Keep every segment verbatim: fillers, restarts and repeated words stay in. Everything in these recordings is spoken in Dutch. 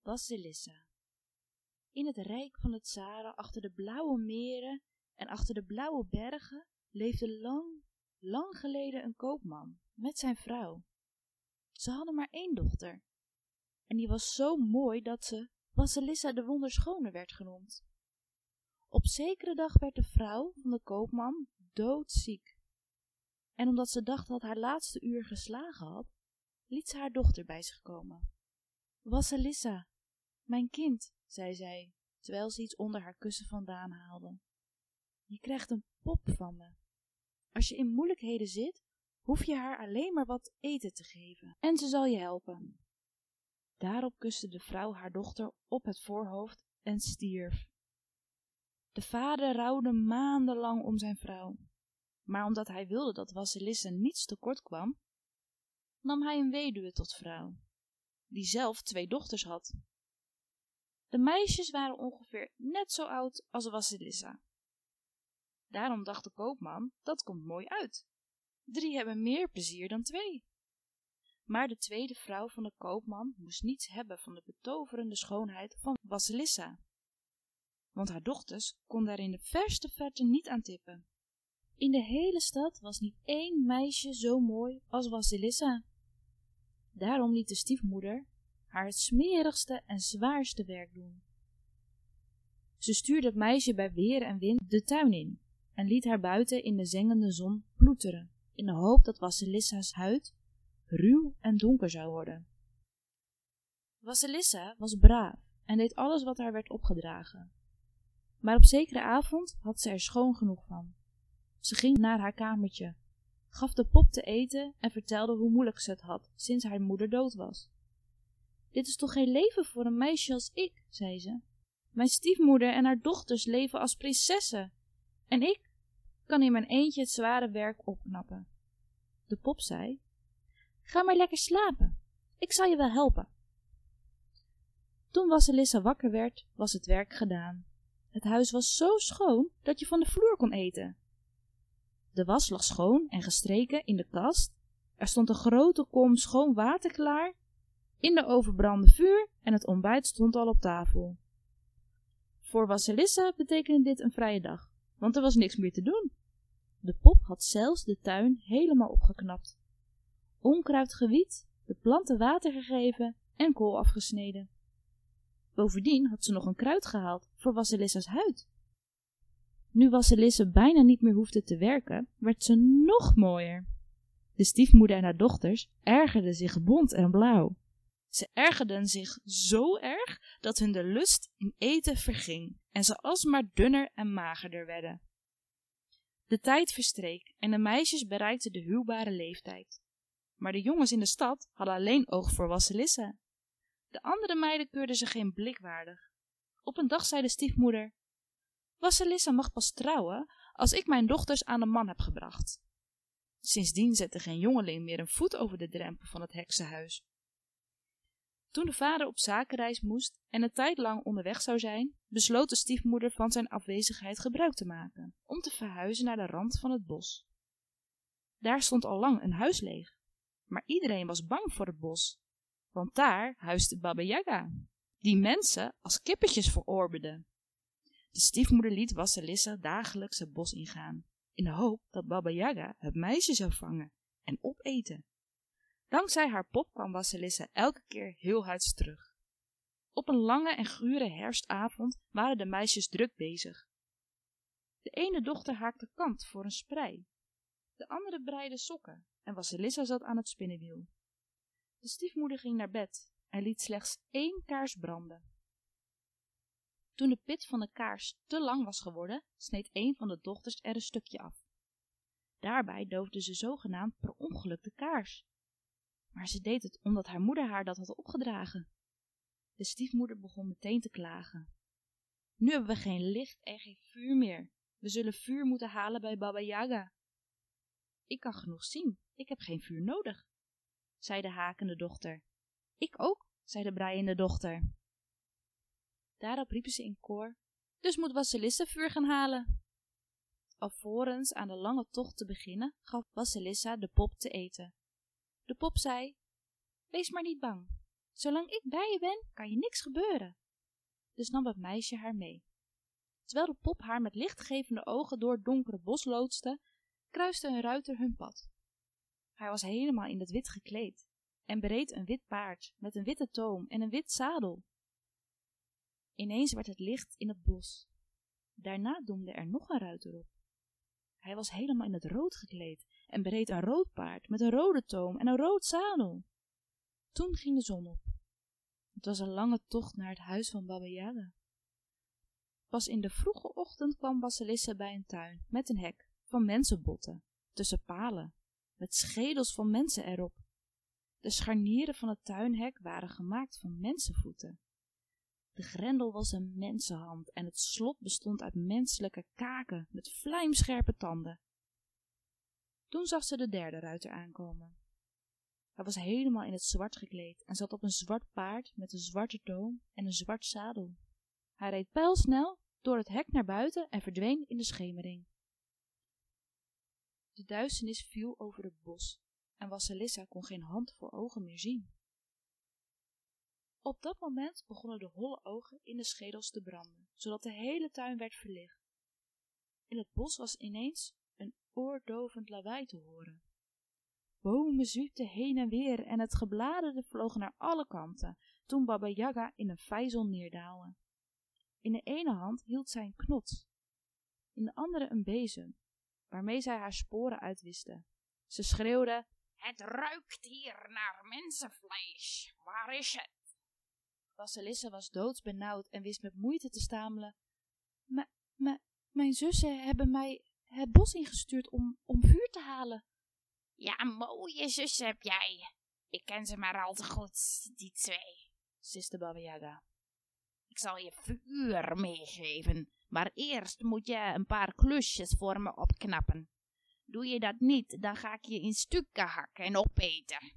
Vasilissa. In het rijk van de tsaren, achter de blauwe meren en achter de blauwe bergen, leefde lang, lang geleden een koopman met zijn vrouw. Ze hadden maar één dochter, en die was zo mooi dat ze Vasilissa de wonderschone werd genoemd. Op zekere dag werd de vrouw van de koopman doodziek, en omdat ze dacht dat haar laatste uur geslagen had, liet ze haar dochter bij zich komen. Vasilissa, mijn kind, zei zij, terwijl ze iets onder haar kussen vandaan haalde. Je krijgt een pop van me. Als je in moeilijkheden zit, hoef je haar alleen maar wat eten te geven, en ze zal je helpen. Daarop kuste de vrouw haar dochter op het voorhoofd en stierf. De vader rouwde maandenlang om zijn vrouw, maar omdat hij wilde dat Vasilissa niets tekort kwam, nam hij een weduwe tot vrouw, die zelf twee dochters had. De meisjes waren ongeveer net zo oud als Vasilissa. Daarom dacht de koopman, dat komt mooi uit. Drie hebben meer plezier dan twee. Maar de tweede vrouw van de koopman moest niets hebben van de betoverende schoonheid van Vasilissa, want haar dochters kon daar in de verste verte niet aan tippen. In de hele stad was niet één meisje zo mooi als Vasilissa. Daarom liet de stiefmoeder haar het smerigste en zwaarste werk doen. Ze stuurde het meisje bij weer en wind de tuin in en liet haar buiten in de zengende zon ploeteren, in de hoop dat Vasilissa's huid ruw en donker zou worden. Vasilissa was braaf en deed alles wat haar werd opgedragen. Maar op zekere avond had ze er schoon genoeg van. Ze ging naar haar kamertje, gaf de pop te eten en vertelde hoe moeilijk ze het had sinds haar moeder dood was. Dit is toch geen leven voor een meisje als ik, zei ze. Mijn stiefmoeder en haar dochters leven als prinsessen en ik kan in mijn eentje het zware werk opknappen. De pop zei: ga maar lekker slapen, ik zal je wel helpen. Toen Vasilissa wakker werd, was het werk gedaan. Het huis was zo schoon dat je van de vloer kon eten. De was lag schoon en gestreken in de kast. Er stond een grote kom schoon water klaar. In de oven brandde vuur en het ontbijt stond al op tafel. Voor Vasilissa betekende dit een vrije dag, want er was niks meer te doen. De pop had zelfs de tuin helemaal opgeknapt, onkruid gewied, de planten water gegeven en kool afgesneden. Bovendien had ze nog een kruid gehaald voor Vasilissa's huid. Nu Vasilissa bijna niet meer hoefde te werken, werd ze nog mooier. De stiefmoeder en haar dochters ergerden zich bont en blauw. Ze ergerden zich zo erg dat hun de lust in eten verging en ze alsmaar dunner en magerder werden. De tijd verstreek en de meisjes bereikten de huwbare leeftijd. Maar de jongens in de stad hadden alleen oog voor Vasilissa. De andere meiden keurden ze geen blik waardig. Op een dag zei de stiefmoeder: Vasilissa mag pas trouwen als ik mijn dochters aan de man heb gebracht. Sindsdien zette geen jongeling meer een voet over de drempel van het heksenhuis. Toen de vader op zakenreis moest en een tijd lang onderweg zou zijn, besloot de stiefmoeder van zijn afwezigheid gebruik te maken, om te verhuizen naar de rand van het bos. Daar stond al lang een huis leeg, maar iedereen was bang voor het bos, want daar huisde Baba Yaga, die mensen als kippetjes verorberde. De stiefmoeder liet Vasilissa dagelijks het bos ingaan, in de hoop dat Baba Yaga het meisje zou vangen en opeten. Dankzij haar pop kwam Vasilissa elke keer heel huids terug. Op een lange en gure herfstavond waren de meisjes druk bezig. De ene dochter haakte kant voor een sprei, de andere breide sokken en Vasilissa zat aan het spinnenwiel. De stiefmoeder ging naar bed en liet slechts één kaars branden. Toen de pit van de kaars te lang was geworden, sneed een van de dochters er een stukje af. Daarbij doofde ze zogenaamd per ongeluk de kaars. Maar ze deed het omdat haar moeder haar dat had opgedragen. De stiefmoeder begon meteen te klagen. Nu hebben we geen licht en geen vuur meer. We zullen vuur moeten halen bij Baba Yaga. Ik kan genoeg zien, ik heb geen vuur nodig, zei de hakende dochter. Ik ook, zei de breiende dochter. Daarop riepen ze in koor: dus moet Vasilissa vuur gaan halen. Alvorens aan de lange tocht te beginnen, gaf Vasilissa de pop te eten. De pop zei: wees maar niet bang, Zolang ik bij je ben, kan je niks gebeuren. Dus nam het meisje haar mee. Terwijl de pop haar met lichtgevende ogen door het donkere bos loodste, kruiste een ruiter hun pad. Hij was helemaal in het wit gekleed en bereed een wit paard met een witte toom en een wit zadel. Ineens werd het licht in het bos. Daarna doemde er nog een ruiter op. Hij was helemaal in het rood gekleed en bereed een rood paard met een rode toom en een rood zadel. Toen ging de zon op. Het was een lange tocht naar het huis van Baba Yaga. Pas in de vroege ochtend kwam Wasselissa bij een tuin met een hek van mensenbotten, tussen palen, met schedels van mensen erop. De scharnieren van het tuinhek waren gemaakt van mensenvoeten. De grendel was een mensenhand en het slot bestond uit menselijke kaken met vlijmscherpe tanden. Toen zag ze de derde ruiter aankomen. Hij was helemaal in het zwart gekleed en zat op een zwart paard met een zwarte toom en een zwart zadel. Hij reed pijlsnel door het hek naar buiten en verdween in de schemering. De duisternis viel over het bos en Wasselissa kon geen hand voor ogen meer zien. Op dat moment begonnen de holle ogen in de schedels te branden, zodat de hele tuin werd verlicht. In het bos was ineens een oordovend lawaai te horen. Bomen zwiepten heen en weer en het gebladerte vloog naar alle kanten toen Baba Yaga in een vijzel neerdaalde. In de ene hand hield zij een knots, in de andere een bezem, waarmee zij haar sporen uitwiste. Ze schreeuwde: "Het ruikt hier naar mensenvlees. Waar is het?" Wasselissa was doodsbenauwd en wist met moeite te stamelen: "M- m- mijn zussen hebben mij het bos ingestuurd om, om vuur te halen." Ja, mooie zussen heb jij. Ik ken ze maar al te goed, die twee, siste Baba Yaga. Ik zal je vuur meegeven, maar eerst moet je een paar klusjes voor me opknappen. Doe je dat niet, dan ga ik je in stukken hakken en opeten.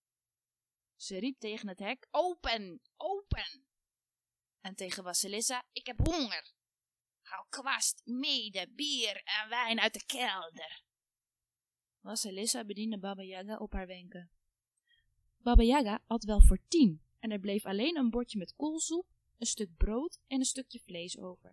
Ze riep tegen het hek: "Open, open!" En tegen Wasselissa: "Ik heb honger. Haal kwast, mede, bier en wijn uit de kelder." Wasselissa bediende Baba Yaga op haar wenken. Baba Yaga at wel voor tien en er bleef alleen een bordje met koolsoep, een stuk brood en een stukje vlees over.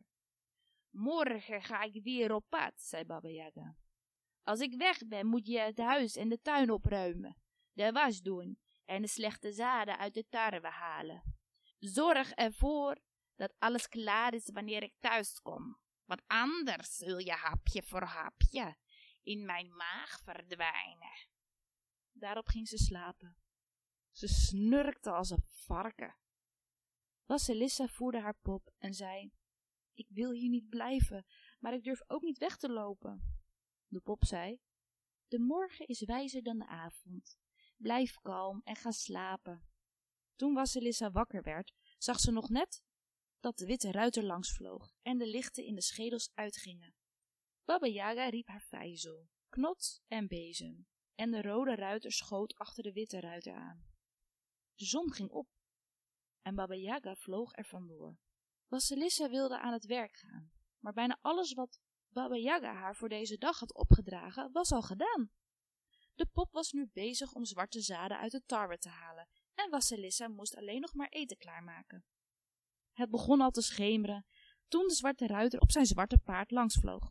"Morgen ga ik weer op pad," zei Baba Yaga. "Als ik weg ben, moet je het huis en de tuin opruimen, de was doen en de slechte zaden uit de tarwe halen. Zorg ervoor dat alles klaar is wanneer ik thuis kom, want anders zul je hapje voor hapje in mijn maag verdwijnen." Daarop ging ze slapen. Ze snurkte als een varken. Wasselissa voerde haar pop en zei: "Ik wil hier niet blijven, maar ik durf ook niet weg te lopen." De pop zei: "De morgen is wijzer dan de avond. Blijf kalm en ga slapen." Toen Wasselissa wakker werd, zag ze nog net dat de witte ruiter langs vloog en de lichten in de schedels uitgingen. Baba Yaga riep haar vijzel, knots en bezem en de rode ruiter schoot achter de witte ruiter aan. De zon ging op en Baba Yaga vloog er vandoor. Wasselissa wilde aan het werk gaan, maar bijna alles wat Baba Yaga haar voor deze dag had opgedragen was al gedaan. De pop was nu bezig om zwarte zaden uit de tarwe te halen en Wasselissa moest alleen nog maar eten klaarmaken. Het begon al te schemeren toen de zwarte ruiter op zijn zwarte paard langsvloog.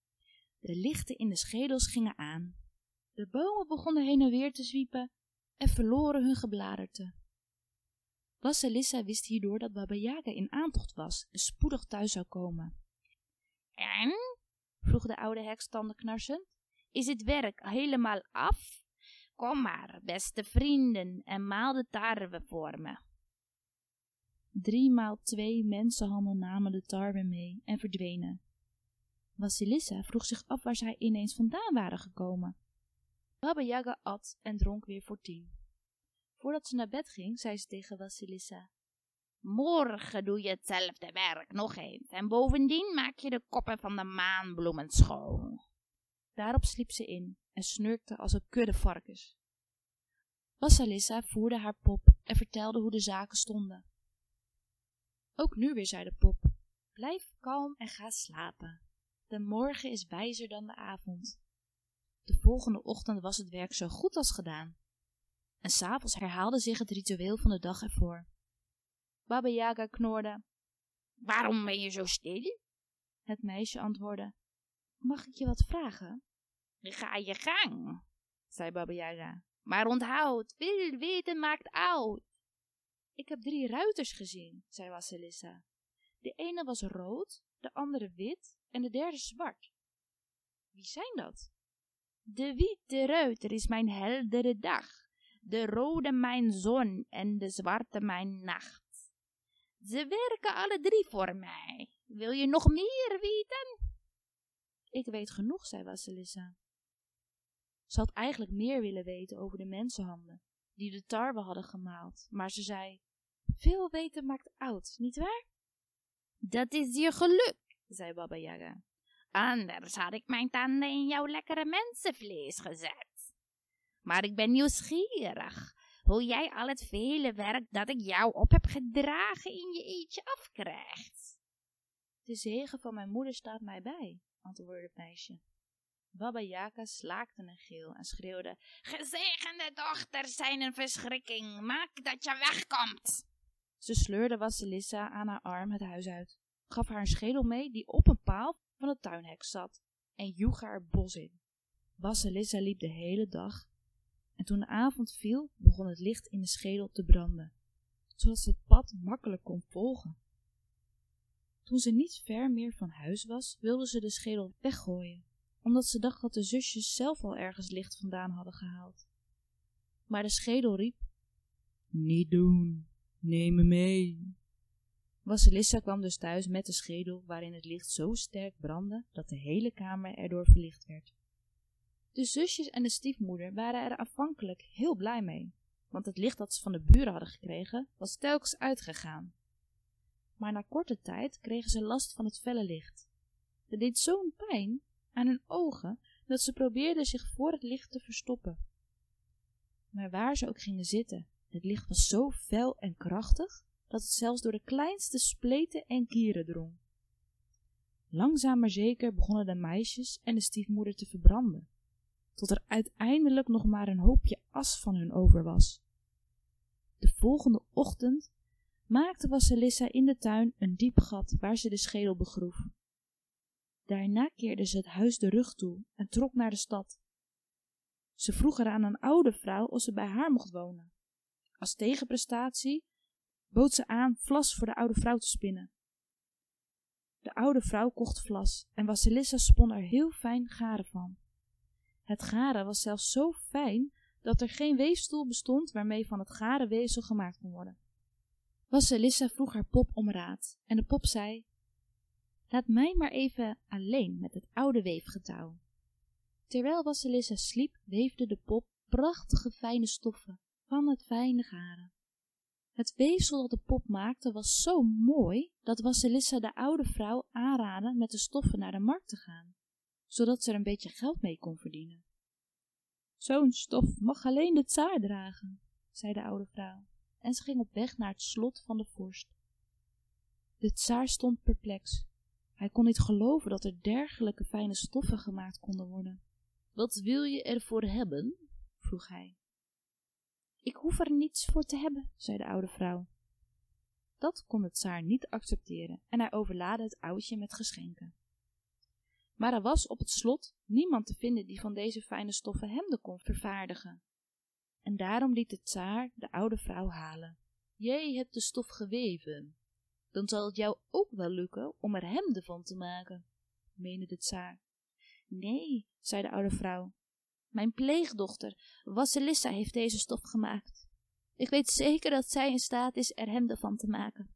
De lichten in de schedels gingen aan. De bomen begonnen heen en weer te zwiepen en verloren hun gebladerte. Wasselissa wist hierdoor dat Baba Yaga in aantocht was en spoedig thuis zou komen. "En?" vroeg de oude heks tandenknarsend. "Is het werk helemaal af? Kom maar, beste vrienden, en maal de tarwe voor me." Driemaal twee mensenhanden namen de tarwe mee en verdwenen. Wasselissa vroeg zich af waar zij ineens vandaan waren gekomen. Baba Yaga at en dronk weer voor tien. Voordat ze naar bed ging, zei ze tegen Wasselissa: "Morgen doe je hetzelfde werk nog eens en bovendien maak je de koppen van de maanbloemen schoon." Daarop sliep ze in en snurkte als een kudde varkens. Wasselissa voerde haar pop en vertelde hoe de zaken stonden. Ook nu weer zei de pop: "Blijf kalm en ga slapen. De morgen is wijzer dan de avond." De volgende ochtend was het werk zo goed als gedaan. En 's avonds herhaalde zich het ritueel van de dag ervoor. Baba Yaga knorde. Waarom ben je zo stil? Het meisje antwoordde. Mag ik je wat vragen? Ga je gang, zei Baba Yaga. Maar onthoud, veel weten maakt oud. Ik heb drie ruiters gezien, zei Wasselissa. De ene was rood, de andere wit en de derde zwart. Wie zijn dat? De witte ruiter is mijn heldere dag, de rode mijn zon en de zwarte mijn nacht. Ze werken alle drie voor mij. Wil je nog meer weten? Ik weet genoeg, zei Wasselissa. Ze had eigenlijk meer willen weten over de mensenhanden, die de tarwe hadden gemaald, maar ze zei, veel weten maakt oud, nietwaar? Dat is je geluk, zei Baba Yaga. Anders had ik mijn tanden in jouw lekkere mensenvlees gezet. Maar ik ben nieuwsgierig hoe jij al het vele werk dat ik jou op heb gedragen in je eentje afkrijgt. De zegen van mijn moeder staat mij bij, antwoordde het meisje. Baba Yaga slaakte een gil en schreeuwde, gezegende dochters zijn een verschrikking, maak dat je wegkomt. Ze sleurde Wasselissa aan haar arm het huis uit, gaf haar een schedel mee die op een paal van het tuinhek zat en joeg haar het bos in. Wasselissa liep de hele dag en toen de avond viel begon het licht in de schedel te branden, zodat ze het pad makkelijk kon volgen. Toen ze niet ver meer van huis was, wilde ze de schedel weggooien, omdat ze dacht dat de zusjes zelf al ergens licht vandaan hadden gehaald. Maar de schedel riep, niet doen, neem me mee. Wasselissa kwam dus thuis met de schedel waarin het licht zo sterk brandde dat de hele kamer erdoor verlicht werd. De zusjes en de stiefmoeder waren er aanvankelijk heel blij mee, want het licht dat ze van de buren hadden gekregen was telkens uitgegaan. Maar na korte tijd kregen ze last van het felle licht. Het deed zo'n pijn aan hun ogen dat ze probeerden zich voor het licht te verstoppen. Maar waar ze ook gingen zitten, het licht was zo fel en krachtig dat het zelfs door de kleinste spleten en kieren drong. Langzaam maar zeker begonnen de meisjes en de stiefmoeder te verbranden, tot er uiteindelijk nog maar een hoopje as van hun over was. De volgende ochtend maakte Wasselissa in de tuin een diep gat waar ze de schedel begroef. Daarna keerde ze het huis de rug toe en trok naar de stad. Ze vroeg er aan een oude vrouw of ze bij haar mocht wonen. Als tegenprestatie bood ze aan vlas voor de oude vrouw te spinnen. De oude vrouw kocht vlas en Wasselissa spon er heel fijn garen van. Het garen was zelfs zo fijn dat er geen weefstoel bestond waarmee van het garen weefsel gemaakt kon worden. Wasselissa vroeg haar pop om raad en de pop zei, laat mij maar even alleen met het oude weefgetouw. Terwijl Wasselissa sliep, weefde de pop prachtige fijne stoffen van het fijne garen. Het weefsel dat de pop maakte was zo mooi dat Wasselissa de oude vrouw aanraadde met de stoffen naar de markt te gaan, zodat ze er een beetje geld mee kon verdienen. Zo'n stof mag alleen de tsaar dragen, zei de oude vrouw, en ze ging op weg naar het slot van de vorst. De tsaar stond perplex. Hij kon niet geloven dat er dergelijke fijne stoffen gemaakt konden worden. Wat wil je ervoor hebben? Vroeg hij. Ik hoef er niets voor te hebben, zei de oude vrouw. Dat kon de tsaar niet accepteren en hij overlaadde het oudje met geschenken. Maar er was op het slot niemand te vinden die van deze fijne stoffen hemden kon vervaardigen. En daarom liet de tsaar de oude vrouw halen. Jij hebt de stof geweven. Dan zal het jou ook wel lukken om er hemden van te maken, meende de tsaar. Nee, zei de oude vrouw. Mijn pleegdochter, Wasselissa, heeft deze stof gemaakt. Ik weet zeker dat zij in staat is er hemden van te maken.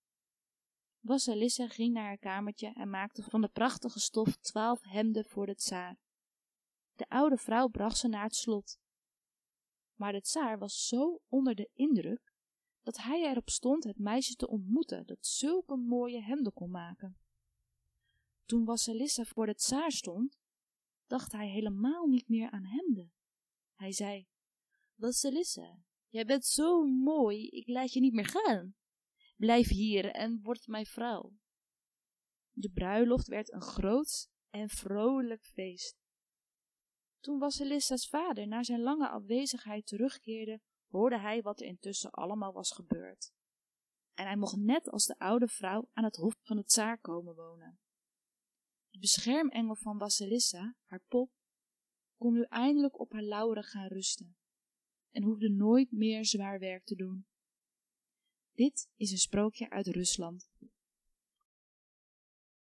Wasselissa ging naar haar kamertje en maakte van de prachtige stof twaalf hemden voor de tsaar. De oude vrouw bracht ze naar het slot. Maar de tsaar was zo onder de indruk dat hij erop stond het meisje te ontmoeten dat zulke mooie hemden kon maken. Toen Wasselissa voor de tsaar stond, dacht hij helemaal niet meer aan hemden. Hij zei, Wasselissa, jij bent zo mooi, ik laat je niet meer gaan. Blijf hier en word mijn vrouw. De bruiloft werd een groot en vrolijk feest. Toen Wasselissa's vader na zijn lange afwezigheid terugkeerde, hoorde hij wat er intussen allemaal was gebeurd. En hij mocht net als de oude vrouw aan het hof van de tsaar komen wonen. De beschermengel van Wassilissa, haar pop, kon nu eindelijk op haar lauweren gaan rusten en hoefde nooit meer zwaar werk te doen. Dit is een sprookje uit Rusland.